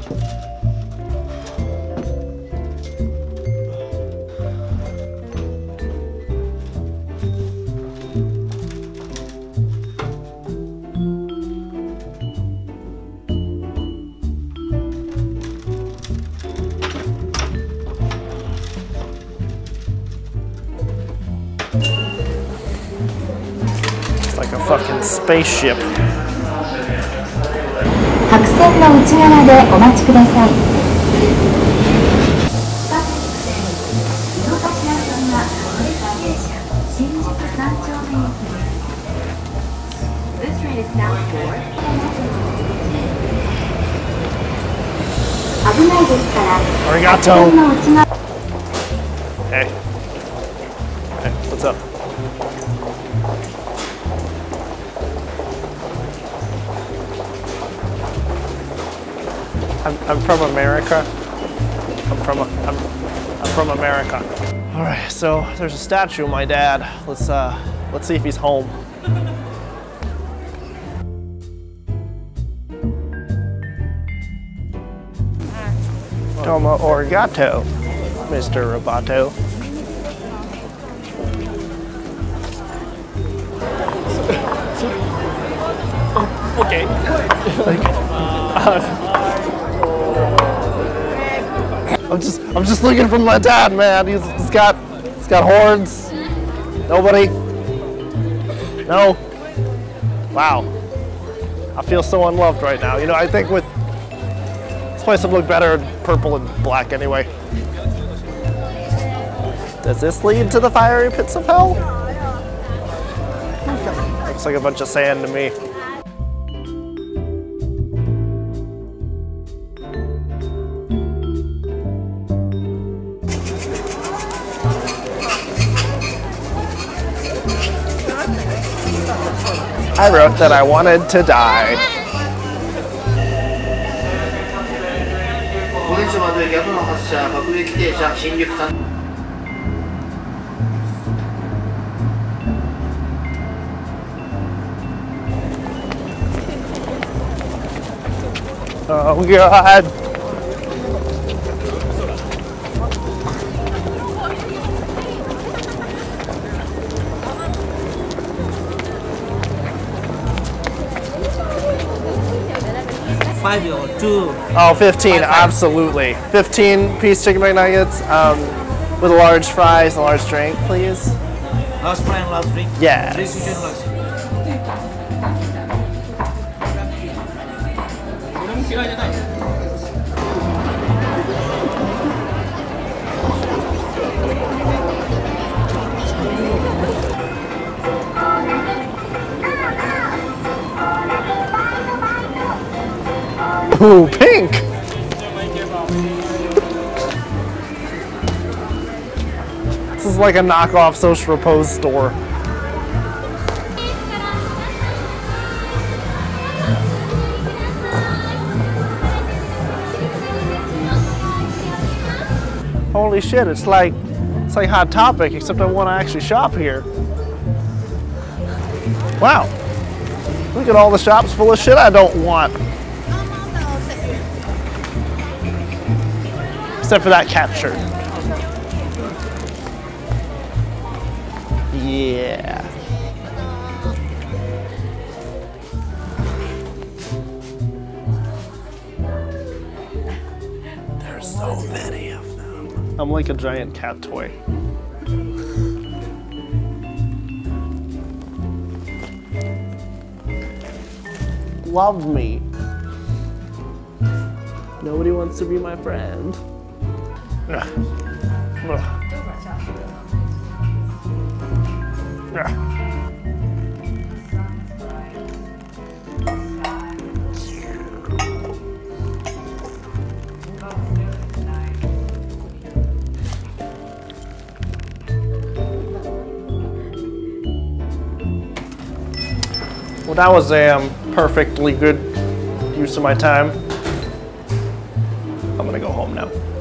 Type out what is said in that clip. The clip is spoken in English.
Like a fucking spaceship. 白線の内側でお待ちください。危ないですから。 Arigato. Hey. Hey, what's up? I'm from America. I'm from America. All right, so there's a statue of my dad. Let's see if he's home. Domo arigato, Mr. Roboto. Okay. I'm just looking for my dad, man. He's got horns. Nobody. No. Wow. I feel so unloved right now. You know, I think this place would look better in purple and black anyway. Does this lead to the fiery pits of hell? Looks like a bunch of sand to me. I wrote that I wanted to die. Oh God. Or 2? Oh, 15, absolutely. 15-piece chicken McNuggets with a large fries and a large drink, please. Large fry and large drink? Yes. Ooh, pink! This is like a knockoff Social Repose store. Holy shit, it's like Hot Topic, except I want to actually shop here. Wow. Look at all the shops full of shit I don't want. Except for that cat shirt. Yeah. There's so many of them. I'm like a giant cat toy. Love me. Nobody wants to be my friend. Well, that was a perfectly good use of my time. I'm gonna go home now.